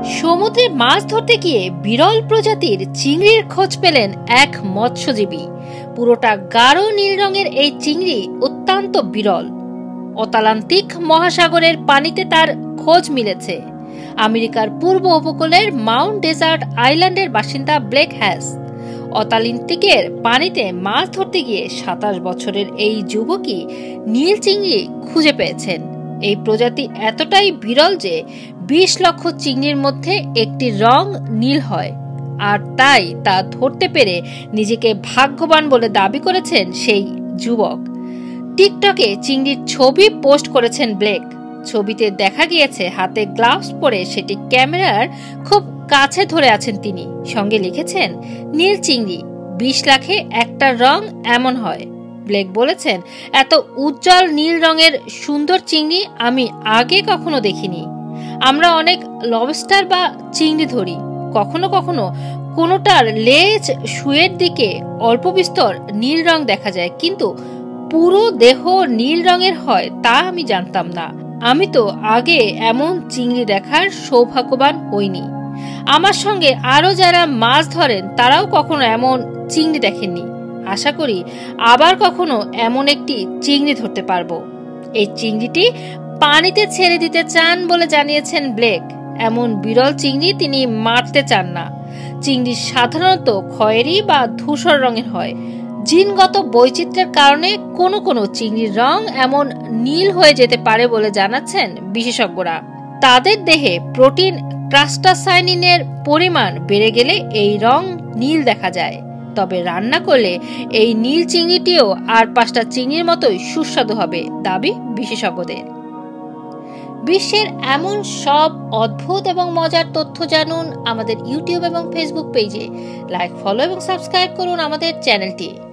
সমুদ্রে মাছ ধরতে গিয়ে বিরল প্রজাতির চিংড়ির খোঁজ পেলেন এক মৎস্যজীবী। পুরোটা গাঢ় নীল রঙের এই চিংড়ি অত্যন্ত বিরল। আটলান্টিক মহাসাগরের পানিতে তার খোঁজ মিলেছে। আমেরিকার পূর্ব উপকূলের মাউন্ট ডেজার্ট আইল্যান্ডের বাসিন্দা ব্লেক হ্যাস আটলান্টিকের পানিতে মাছ ধরতে গিয়ে ২৭ বছরের এই যুবকই নীল চিংড়ি খুঁজে পেয়েছেন। এই প্রজাতি এতটাই বিরল যে ২০ লক্ষ চিংড়ির মধ্যে একটি রং নীল হয়, আর তাই তা ধরতে পেরে নিজেকে ভাগ্যবান বলে দাবি করেছেন সেই যুবক। টিকটকে চিংড়ির ছবি পোস্ট করেছেন ব্লেক। ছবিতে দেখা গিয়েছে হাতে গ্লাভস পরে সেটি ক্যামেরার খুব কাছে ধরে আছেন তিনি। সঙ্গে লিখেছেন, নীল চিংড়ি ২০ লাখে একটা রং এমন হয়। ব্লেক বলেছেন, এত উজ্জ্বল নীল রঙের সুন্দর চিংড়ি আমি আগে কখনো দেখিনি। আমরা অনেক লবস্টার বা চিংড়ি ধরি, কখনো কখনো কোনোটার লেজ শুয়ের দিকে অল্প বিস্তর নীল রং দেখা যায়, কিন্তু পুরো দেহ নীল রঙের হয় তা আমি জানতাম না। আমি তো আগে এমন চিংড়ি দেখার সৌভাগ্যবান হইনি। আমার সঙ্গে আরো যারা মাছ ধরেন তারাও কখনো এমন চিংড়ি দেখেননি। আশা করি আবার কখনো এমন একটি চিংড়ি ধরতে পারবো। এই চিংড়িটি পানিতে ছেড়ে দিতে চান বলে জানিয়েছেন ব্লেক। এমন বিরল চিংড়ি তিনি মারতে চান না। চিংড়ি সাধারণত খয়েরি বা ধূসর রঙের হয়। জিনগত বৈচিত্র্যের কারণে কোনো কোনো চিংড়ির রং এমন নীল হয়ে যেতে পারে বলে জানাচ্ছেন বিশেষজ্ঞরা। তাদের দেহে প্রোটিন ক্রাস্টাসাইনিনের পরিমাণ বেড়ে গেলে এই রং নীল দেখা যায়। তবে রান্না করলে এই নীল চিংড়িটিও আর ৫টা চিংড়ির মতোই সুস্বাদু হবে দাবি বিশেষজ্ঞদের। বিশ্বের এমন সব অদ্ভুত এবং মজার তথ্য জানুন আমাদের ইউটিউব এবং ফেসবুক পেজে। লাইক, ফলো এবং সাবস্ক্রাইব করুন আমাদের চ্যানেলটি।